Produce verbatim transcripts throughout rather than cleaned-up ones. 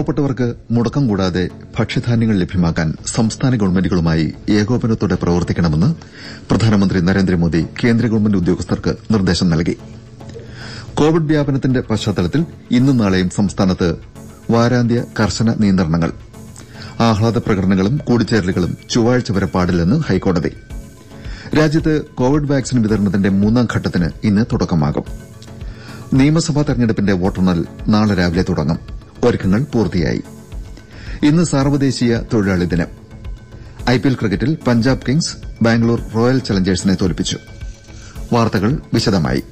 പാവപ്പെട്ടവർക്ക് മുടക്കം കൂടാതെ ഭക്ഷ്യധാന്യങ്ങൾ ലഭ്യമാക്കാൻ സംസ്ഥാന ഗവൺമെന്റുകളുമായി ഏകോപനത്തോടെ പ്രവർത്തിക്കണമെന്ന് പ്രധാനമന്ത്രി നരേന്ദ്രമോദി കേന്ദ്ര ഗവൺമെന്റ് ഉദ്യോഗസ്ഥർക്ക് നിർദ്ദേശം നൽകി. കോവിഡ് വ്യാപനത്തിന്റെ പശ്ചാത്തലത്തിൽ ഇന്നും നാളെയും സംസ്ഥാനത്ത് വാരാന്ത്യ കർശന നിയന്ത്രണങ്ങൾ. ആഹ്ലാദ പ്രകടനങ്ങളും കൂടിച്ചേരലുകളും ചൊവ്വാഴ്ച വരെ പാടില്ലെന്ന് ഹൈക്കോടതി. രാജ്യത്ത് കോവിഡ് വാക്സിൻ വിതരണത്തിന്റെ മൂന്നാം ഘട്ടത്തിന് ഇന്ന് തുടക്കമാകും. നിയമസഭാ തെരഞ്ഞെടുപ്പിന്റെ വോട്ടെണ്ണൽ നാളെ രാവിലെ തുടങ്ങും. ഒരുക്കങ്ങൾ പൂർത്തിയായി. ഇന്ന് സാർവദേശീയ തൊഴിലാളി ദിനം. ഐപിഎൽ ക്രിക്കറ്റിൽ പഞ്ചാബ് കിങ്സ് ബാംഗ്ലൂർ റോയൽ ചലഞ്ചേഴ്സിനെ തോൽപ്പിച്ചു. വാർത്തകൾ വിശദമായി.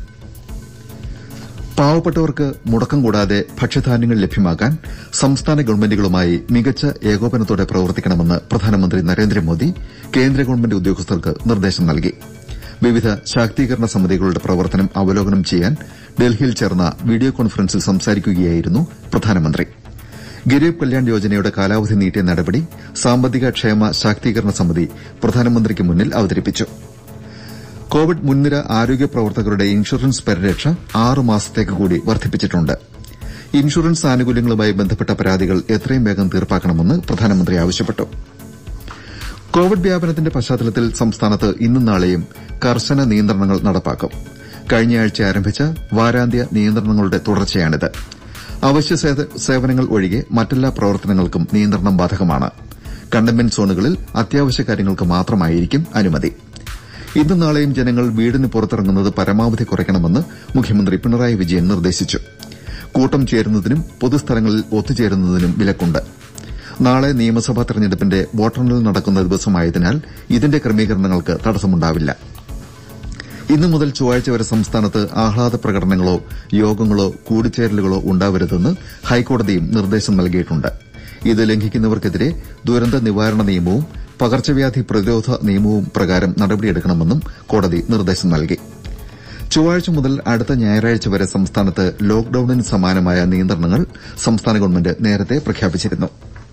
പാവപ്പെട്ടവർക്ക് മുടക്കം കൂടാതെ ഭക്ഷ്യധാന്യങ്ങൾ ലഭ്യമാക്കാൻ സംസ്ഥാന ഗവൺമെന്റുകളുമായി മികച്ച ഏകോപനത്തോടെ പ്രവർത്തിക്കണമെന്ന് പ്രധാനമന്ത്രി നരേന്ദ്രമോദി കേന്ദ്ര ഗവൺമെന്റ് ഉദ്യോഗസ്ഥർക്ക് നിർദ്ദേശം നൽകി. വിവിധ ശാക്തീകരണ സമിതികളുടെ പ്രവർത്തനം അവലോകനം ചെയ്യാൻ ഡൽഹിയിൽ ചേർന്ന വീഡിയോ കോൺഫറൻസിൽ സംസാരിക്കുകയായിരുന്നു പ്രധാനമന്ത്രി. ഗരീബ് കല്യാൺ യോജനയുടെ കാലാവധി നീട്ടിയ നടപടി സാമ്പത്തിക ക്ഷേമ ശാക്തീകരണ സമിതി പ്രധാനമന്ത്രിക്ക് മുന്നിൽ അവതരിപ്പിച്ചു. കോവിഡ് മുൻനിര ആരോഗ്യ പ്രവർത്തകരുടെ ഇൻഷുറൻസ് പരിരക്ഷ ആറ് മാസത്തേക്ക് കൂടി വർദ്ധിപ്പിച്ചിട്ടുണ്ട്. ഇൻഷുറൻസ് ആനുകൂല്യങ്ങളുമായി ബന്ധപ്പെട്ട പരാതികൾ എത്രയും വേഗം തീർപ്പാക്കണമെന്ന് പ്രധാനമന്ത്രി ആവശ്യപ്പെട്ടു. കോവിഡ് വ്യാപനത്തിന്റെ പശ്ചാത്തലത്തിൽ സംസ്ഥാനത്ത് ഇന്നും നാളെയും കർശന നിയന്ത്രണങ്ങൾ നടപ്പാക്കും. കഴിഞ്ഞയാഴ്ച ആരംഭിച്ച വാരാന്ത്യ നിയന്ത്രണങ്ങളുടെ തുടർച്ചയാണിത്. അവശ്യ സേവനങ്ങൾ ഒഴികെ മറ്റെല്ലാ പ്രവർത്തനങ്ങൾക്കും നിയന്ത്രണം ബാധകമാണ്. കണ്ടെയ്ൻമെന്റ് സോണുകളിൽ അത്യാവശ്യ കാര്യങ്ങൾക്ക് മാത്രമായിരിക്കും അനുമതി. ഇന്നും നാളെയും ജനങ്ങൾ വീടിന് പുറത്തിറങ്ങുന്നത് പരമാവധി കുറയ്ക്കണമെന്ന് മുഖ്യമന്ത്രി പിണറായി വിജയൻ നിർദ്ദേശിച്ചു. കൂട്ടം ചേരുന്നതിനും പൊതുസ്ഥലങ്ങളിൽ ഒത്തുചേരുന്നതിനും വിലക്കുണ്ട്. നാളെ നിയമസഭാ തെരഞ്ഞെടുപ്പിന്റെ വോട്ടെണ്ണൽ നടക്കുന്ന ദിവസമായതിനാൽ ഇതിന്റെ ക്രമീകരണങ്ങൾക്ക് തടസ്സമുണ്ടാവില്ല. ഇന്നു മുതൽ ചൊവ്വാഴ്ച വരെ സംസ്ഥാനത്ത് ആഹ്ലാദ പ്രകടനങ്ങളോ യോഗങ്ങളോ കൂടിച്ചേരലുകളോ ഉണ്ടാവരുതെന്ന് ഹൈക്കോടതിയും നിർദ്ദേശം നൽകിയിട്ടുണ്ട്. ഇത് ലംഘിക്കുന്നവർക്കെതിരെ ദുരന്ത നിവാരണ നിയമവും പകർച്ചവ്യാധി പ്രതിരോധ നിയമവും പ്രകാരം നടപടിയെടുക്കണമെന്നും കോടതി നിർദ്ദേശം നൽകി. ചൊവ്വാഴ്ച മുതൽ അടുത്ത ഞായറാഴ്ച വരെ സംസ്ഥാനത്ത് ലോക്ഡൌണിന് സമാനമായ നിയന്ത്രണങ്ങൾ സംസ്ഥാന ഗവൺമെന്റ് നേരത്തെ പ്രഖ്യാപിച്ചിരുന്നു.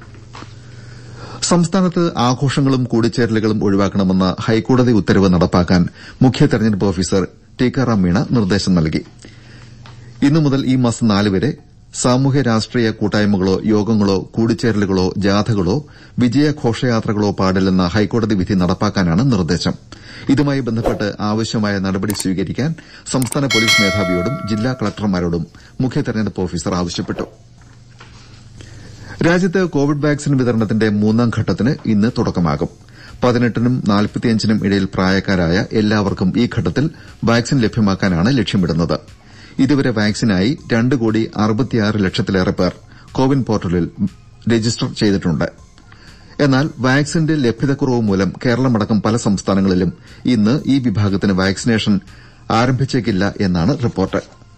സംസ്ഥാനത്ത് ആഘോഷങ്ങളും കൂടിച്ചേരലുകളും ഒഴിവാക്കണമെന്ന ഹൈക്കോടതി ഉത്തരവ് നടപ്പാക്കാൻ മുഖ്യ തെരഞ്ഞെടുപ്പ് ഓഫീസർ ടീക്കാറാം മീണ നിർദ്ദേശം നൽകി. ഇന്നു മുതൽ ഈ മാസം നാല് വരെ സാമൂഹ്യ രാഷ്ട്രീയ കൂട്ടായ്മകളോ യോഗങ്ങളോ കൂടിച്ചേരലുകളോ ജാഥകളോ വിജയ ഘോഷയാത്രകളോ പാടില്ലെന്ന ഹൈക്കോടതി വിധി നടപ്പാക്കാനാണ് നിർദ്ദേശം. ഇതുമായി ബന്ധപ്പെട്ട് ആവശ്യമായ നടപടി സ്വീകരിക്കാൻ സംസ്ഥാന പോലീസ് മേധാവിയോടും ജില്ലാ കളക്ടർമാരോടും മുഖ്യ തെരഞ്ഞെടുപ്പ് ഓഫീസർ ആവശ്യപ്പെട്ടു. രാജ്യത്ത് കോവിഡ് വാക്സിൻ വിതരണത്തിന്റെ മൂന്നാം ഘട്ടത്തിന് ഇന്ന് തുടക്കമാകും. പതിനെട്ടിനും നാൽപ്പത്തിയഞ്ചിനും ഇടയിൽ പ്രായക്കാരായ എല്ലാവർക്കും ഈ ഘട്ടത്തിൽ വാക്സിൻ ലഭ്യമാക്കാനാണ് ലക്ഷ്യമിടുന്നത്. ഇതുവരെ വാക്സിനായി രണ്ട് കോടി അറുപത്തിയാറ് ലക്ഷത്തിലേറെ പേർ കോവിൻ പോർട്ടലിൽ രജിസ്റ്റർ ചെയ്തിട്ടുണ്ട്. എന്നാൽ വാക്സിന്റെ ലഭ്യതക്കുറവ് മൂലം കേരളമടക്കം പല സംസ്ഥാനങ്ങളിലും ഇന്ന് ഈ വിഭാഗത്തിന് വാക്സിനേഷൻ ആരംഭിച്ചേക്കില്ല എന്നാണ് റിപ്പോർട്ട്.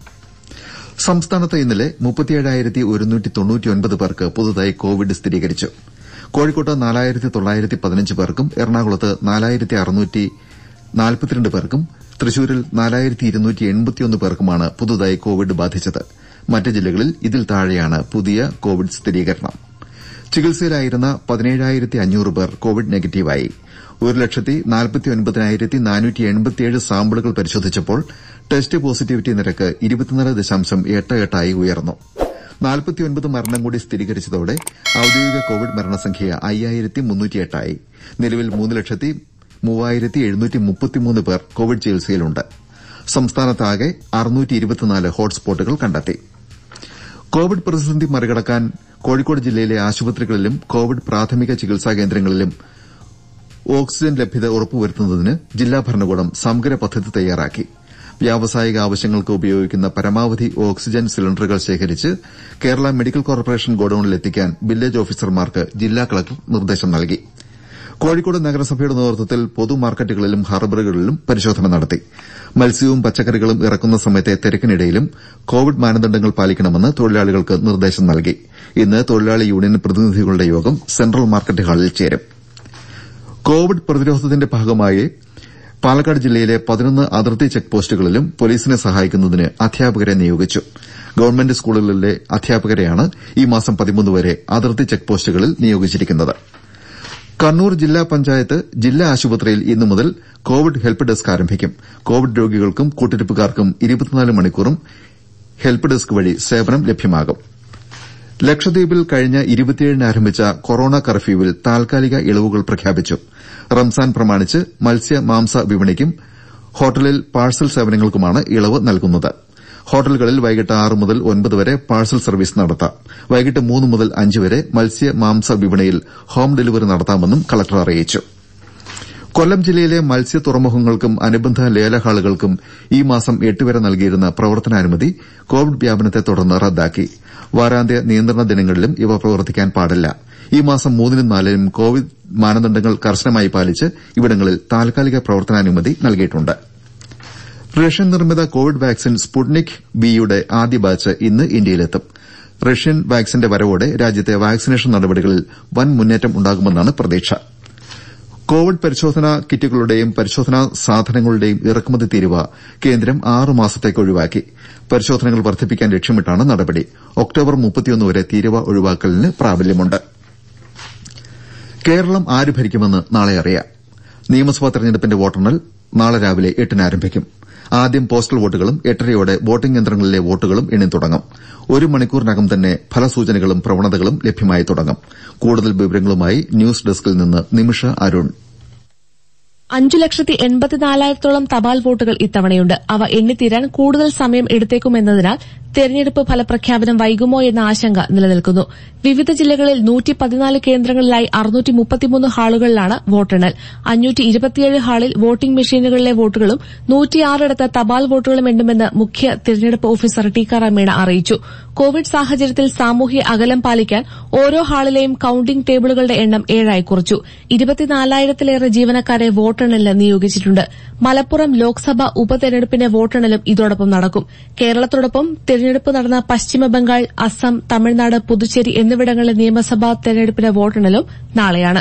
സംസ്ഥാനത്ത് ഇന്നലെ മുപ്പത്തിയേഴായിരത്തി ഒരുന്നൂറ്റി തൊണ്ണൂറ്റിയൊൻപത് പേർക്ക് പുതുതായി കോവിഡ് സ്ഥിരീകരിച്ചു. കോഴിക്കോട്ട് നാലായിരത്തി തൊള്ളായിരത്തി പതിനഞ്ച് പേർക്കും എറണാകുളത്ത് നാലായിരത്തി അറുന്നൂറ്റി നാൽപ്പത്തിരണ്ട് പേർക്കും തൃശൂരിൽ നാലായിരത്തി ഇരുന്നൂറ്റി എൺപത്തിയൊന്ന് പേർക്കുമാണ് പുതുതായി കോവിഡ് ബാധിച്ചത്. മറ്റ് ജില്ലകളിൽ ഇതിൽ താഴെയാണ് പുതിയ കോവിഡ് സ്ഥിരീകരണം. ചികിത്സയിലായിരുന്ന പതിനേഴായിരത്തി അഞ്ഞൂറ് പേർ കോവിഡ് നെഗറ്റീവായി. ഒരു ലക്ഷത്തി നാൽപ്പത്തിയൊൻപതിനായിരത്തി നാനൂറ്റി എൺപത്തിയേഴ് സാമ്പിളുകൾ പരിശോധിച്ചപ്പോൾ ടെസ്റ്റ് പോസിറ്റിവിറ്റി നിരക്ക് ഇരുപത്തിനാല് ദശാംശം എട്ട് എട്ടായി ഉയർന്നു. നാൽപ്പത്തിയൊൻപത് മരണം കൂടി സ്ഥിരീകരിച്ചതോടെ ഔദ്യോഗിക കോവിഡ് മരണസംഖ്യ അയ്യായിരത്തി മുന്നൂറ്റിയെട്ടായി. നിലവിൽ മൂന്ന് ലക്ഷത്തി മൂവായിരത്തി എഴുന്നൂറ്റി മുപ്പത്തിമൂന്ന് പേർ കോവിഡ് ചികിത്സയിലുണ്ട്. സംസ്ഥാനത്താകെ അറുന്നൂറ്റി ഇരുപത്തിനാല് ഹോട്ട്സ്പോട്ടുകൾ കണ്ടെത്തി. കോവിഡ് പ്രതിസന്ധി മറികടക്കാൻ കോഴിക്കോട് ജില്ലയിലെ ആശുപത്രികളിലും കോവിഡ് പ്രാഥമിക ചികിത്സാ കേന്ദ്രങ്ങളിലും ഓക്സിജൻ ലഭ്യത ഉറപ്പുവരുത്തുന്നതിന് ജില്ലാ ഭരണകൂടം സമഗ്ര പദ്ധതി തയ്യാറാക്കി. വ്യാവസായിക ആവശ്യങ്ങൾക്ക് ഉപയോഗിക്കുന്ന പരമാവധി ഓക്സിജൻ സിലിണ്ടറുകൾ ശേഖരിച്ച് കേരള മെഡിക്കൽ കോർപ്പറേഷൻ ഗോഡൌണിലെത്തിക്കാൻ വില്ലേജ് ഓഫീസർമാർക്ക് ജില്ലാ കളക്ടർ നിർദ്ദേശം നൽകി. കോഴിക്കോട് നഗരസഭയുടെ നേതൃത്വത്തിൽ പൊതുമാർക്കറ്റുകളിലും ഹാർബറുകളിലും പരിശോധന നടത്തി. മത്സ്യവും പച്ചക്കറികളും ഇറക്കുന്ന സമയത്തെ തിരക്കിനിടയിലും കോവിഡ് മാനദണ്ഡങ്ങൾ പാലിക്കണമെന്ന് തൊഴിലാളികൾക്ക് നിർദ്ദേശം നൽകി. ഇന്ന് തൊഴിലാളി യൂണിയൻ പ്രതിനിധികളുടെ യോഗം സെൻട്രൽ മാർക്കറ്റ് ഹാളിൽ ചേരും. കോവിഡ് പ്രതിരോധത്തിന്റെ ഭാഗമായി പാലക്കാട് ജില്ലയിലെ പതിനൊന്ന് അതിർത്തി ചെക്ക് പോസ്റ്റുകളിലും പോലീസിനെ സഹായിക്കുന്നതിന് അധ്യാപകരെ നിയോഗിച്ചു. ഗവൺമെന്റ് സ്കൂളുകളിലെ അധ്യാപകരെയാണ് ഈ മാസം പതിമൂന്ന് വരെ അതിർത്തി ചെക്ക് പോസ്റ്റുകളിൽ നിയോഗിച്ചിരിക്കുന്നത്. കണ്ണൂർ ജില്ലാ പഞ്ചായത്ത് ജില്ലാ ആശുപത്രിയിൽ ഇന്നു മുതൽ കോവിഡ് ഹെൽപ്പ് ഡെസ്ക് ആരംഭിക്കും. കോവിഡ് രോഗികൾക്കും കൂട്ടിരിപ്പുകാർക്കും ഇരുപത്തിനാല് മണിക്കൂറും ഹെൽപ്പ് ഡെസ്ക് വഴി സേവനം ലഭ്യമാകും. ലക്ഷദ്വീപിൽ കഴിഞ്ഞ ഇരുപത്തിയേഴിന് ആരംഭിച്ച കൊറോണ കർഫ്യൂവിൽ താൽക്കാലിക ഇളവുകൾ പ്രഖ്യാപിച്ചു. റംസാൻ പ്രമാണിച്ച് മത്സ്യ മാംസ വിപണിക്കും ഹോട്ടലിൽ പാഴ്സൽ സേവനങ്ങൾക്കുമാണ് ഇളവ് നൽകുന്നത്. ഹോട്ടലുകളിൽ വൈകിട്ട് ആറ് മുതൽ ഒൻപത് വരെ പാഴ്സൽ സർവീസ് നടത്താം. വൈകിട്ട് മൂന്ന് മുതൽ അഞ്ച് വരെ മത്സ്യ മാംസ വിപണിയിൽ ഹോം ഡെലിവറി നടത്താമെന്നും കളക്ടർ അറിയിച്ചു. കൊല്ലം ജില്ലയിലെ മത്സ്യ തുറമുഖങ്ങൾക്കും അനുബന്ധ ലേലഹാളുകൾക്കും ഈ മാസം എട്ട് വരെ നൽകിയിരുന്ന പ്രവർത്തനാനുമതി കോവിഡ് വ്യാപനത്തെ തുടർന്ന് റദ്ദാക്കി. വാരാന്ത്യ നിയന്ത്രണ ദിനങ്ങളിലും ഇവ പ്രവർത്തിക്കാൻ പാടില്ല. ഈ മാസം മൂന്നിനും നാലിനും കോവിഡ് മാനദണ്ഡങ്ങൾ കർശനമായി പാലിച്ച് ഇവിടങ്ങളിൽ താൽക്കാലിക പ്രവർത്തനാനുമതി നൽകിയിട്ടുണ്ട്. റഷ്യൻ നിർമ്മിത കോവിഡ് വാക്സിൻ സ്പുട്നിക് വിയുടെ ആദ്യ ബാച്ച് ഇന്ന് ഇന്ത്യയിലെത്തും. റഷ്യൻ വാക്സിന്റെ വരവോടെ രാജ്യത്തെ വാക്സിനേഷൻ നടപടികളിൽ വൻ മുന്നേറ്റം ഉണ്ടാകുമെന്നാണ് പ്രതീക്ഷ. കോവിഡ് പരിശോധനാ കിറ്റുകളുടെയും പരിശോധനാ സാധനങ്ങളുടെയും ഇറക്കുമതി തീരുവ കേന്ദ്രം ആറ് മാസത്തേക്ക് ഒഴിവാക്കി. പരിശോധനകൾ വർദ്ധിപ്പിക്കാൻ ലക്ഷ്യമിട്ടാണ് നടപടി. ഒക്ടോബർ മുപ്പത്തിയൊന്ന് വരെ തീരുവ ഒഴിവാക്കലിന് പ്രാബല്യമുണ്ട്. കേരളം ആര് ഭരിക്കുമെന്ന് നാളെ അറിയാം. നിയമസഭാ തെരഞ്ഞെടുപ്പിന്റെ വോട്ടെണ്ണൽ നാളെ രാവിലെ എട്ടിന് ആരംഭിക്കും. ആദ്യം പോസ്റ്റൽ വോട്ടുകളും എട്ടരയോടെ വോട്ടിംഗ് യന്ത്രങ്ങളിലെ വോട്ടുകളും എണ്ണി തുടങ്ങും. ഒരു മണിക്കൂറിനകം തന്നെ ഫലസൂചനകളും പ്രവണതകളും ലഭ്യമായി തുടങ്ങും. കൂടുതൽ വിവരങ്ങളുമായി ന്യൂസ് ഡെസ്കിൽ നിന്ന് നിമിഷ അരുൺ. അഞ്ചു ലക്ഷത്തി എൺപത്തിനാലായിരത്തോളം തപാൽ വോട്ടുകൾ ഇത്തവണയുണ്ട്. അവ എണ്ണിത്തീരാൻ കൂടുതൽ സമയം എടുത്തേക്കുമെന്നതിനാൽ തെരഞ്ഞെടുപ്പ് ഫലപ്രഖ്യാപനം വൈകുമോ എന്ന ആശങ്ക നിലനിൽക്കുന്നു. വിവിധ ജില്ലകളിൽ നൂറ്റി പതിനാല് കേന്ദ്രങ്ങളിലായി അറുന്നൂറ്റി മുപ്പത്തിമൂന്ന് ഹാളുകളിലാണ് വോട്ടെണ്ണൽ. അഞ്ഞൂറ്റി ഇരുപത്തിയേഴ് ഹാളിൽ വോട്ടിംഗ് മെഷീനുകളിലെ വോട്ടുകളും നൂറ്റിയാറിടത്ത് തപാൽ വോട്ടുകളും എണ്ണുമെന്ന് മുഖ്യ തെരഞ്ഞെടുപ്പ് ഓഫീസർ ടിക്കാറാം മീണ അറിയിച്ചു. കോവിഡ് സാഹചര്യത്തിൽ സാമൂഹ്യ അകലം പാലിക്കാൻ ഓരോ ഹാളിലെയും കൌണ്ടിംഗ് ടേബിളുകളുടെ എണ്ണം ഏഴായി കുറച്ചു. ഇരുപത്തിനാലായിരത്തിലേറെ ജീവനക്കാരെ വോട്ടെണ്ണലിന് നിയോഗിച്ചിട്ടുണ്ട്. മലപ്പുറം ലോക്സഭാ ഉപതെരഞ്ഞെടുപ്പിന്റെ വോട്ടെണ്ണലും ഇതോടൊപ്പം നടക്കും. കേരളത്തോടൊപ്പം തെരഞ്ഞെടുപ്പ് നടന്ന പശ്ചിമബംഗാൾ, അസം, തമിഴ്നാട്, പുതുച്ചേരി എന്നിവിടങ്ങളിലെ നിയമസഭാ തെരഞ്ഞെടുപ്പിന്റെ വോട്ടെണ്ണലും നാളെയാണ്.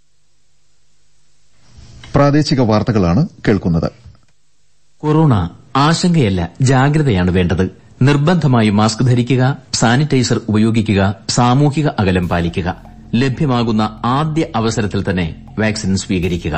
പ്രാദേശിക വാർത്തകളാണ് കേൾക്കുന്നത്. കൊറോണ ആശങ്കയല്ല, ജാഗ്രതയാണ് വേണ്ടത്. നിർബന്ധമായും മാസ്ക് ധരിക്കുക, സാനിറ്റൈസർ ഉപയോഗിക്കുക, സാമൂഹിക അകലം പാലിക്കുക. ലഭ്യമാകുന്ന ആദ്യ അവസരത്തിൽ തന്നെ വാക്സിൻ സ്വീകരിക്കുക.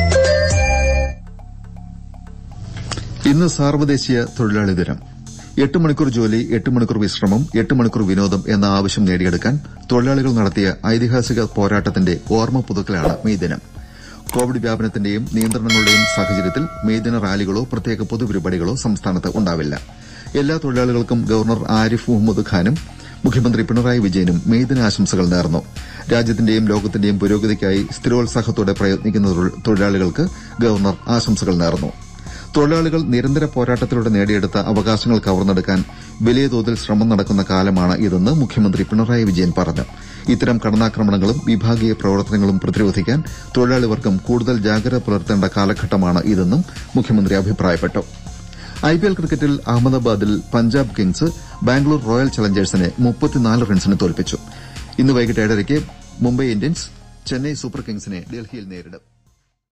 ഇന്ന് സാർവദേശീയ തൊഴിലാളി ദിനം. എട്ട് മണിക്കൂർ ജോലി, എട്ട് മണിക്കൂർ വിശ്രമം, എട്ട് മണിക്കൂർ വിനോദം എന്ന ആവശ്യം നേടിയെടുക്കാൻ തൊഴിലാളികൾ നടത്തിയ ഐതിഹാസിക പോരാട്ടത്തിന്റെ ഓർമ്മ പുതുക്കലാണ് മെയ് ദിനം. കോവിഡ് വ്യാപനത്തിന്റെയും നിയന്ത്രണങ്ങളുടെയും സാഹചര്യത്തിൽ മെയ് ദിന റാലികളോ പ്രത്യേക പൊതുപരിപാടികളോ സംസ്ഥാനത്ത് ഉണ്ടാവില്ല. എല്ലാ തൊഴിലാളികൾക്കും ഗവർണർ ആരിഫ് മുഹമ്മദ് ഖാനും മുഖ്യമന്ത്രി പിണറായി വിജയനും മെയ് ദിനാശംസകൾ നേർന്നു. രാജ്യത്തിന്റെയും ലോകത്തിന്റെയും പുരോഗതിക്കായി സ്ഥിരോത്സാഹത്തോടെ പ്രയത്നിക്കുന്ന തൊഴിലാളികൾക്ക് ഗവർണർ ആശംസകൾ നേർന്നു. തൊഴിലാളികൾ നിരന്തര പോരാട്ടത്തിലൂടെ നേടിയെടുത്ത അവകാശങ്ങൾ കവർന്നെടുക്കാൻ വലിയ തോതിൽ ശ്രമം നടക്കുന്ന കാലമാണ് ഇതെന്ന് മുഖ്യമന്ത്രി പിണറായി വിജയൻ പറഞ്ഞു. ഇത്തരം കടന്നാക്രമണങ്ങളും വിഭാഗീയ പ്രവർത്തനങ്ങളും പ്രതിരോധിക്കാൻ തൊഴിലാളിവർഗം കൂടുതൽ ജാഗ്രത പുലർത്തേണ്ട കാലഘട്ടമാണ് ഇതെന്നും മുഖ്യമന്ത്രി അഭിപ്രായപ്പെട്ടു. ഐപിഎൽ ക്രിക്കറ്റിൽ അഹമ്മദാബാദിൽ പഞ്ചാബ് കിങ്സ് ബാംഗ്ലൂർ റോയൽ ചലഞ്ചേഴ്സിനെ മുപ്പത്തിനാല് റൺസിന് തോൽപ്പിച്ചു. ഇന്ന് വൈകിട്ട് ഏഴരയ്ക്ക് മുംബൈ ഇന്ത്യൻസ് ചെന്നൈ സൂപ്പർ കിങ്സിനെ ഡൽഹിയിൽ നേരിടും.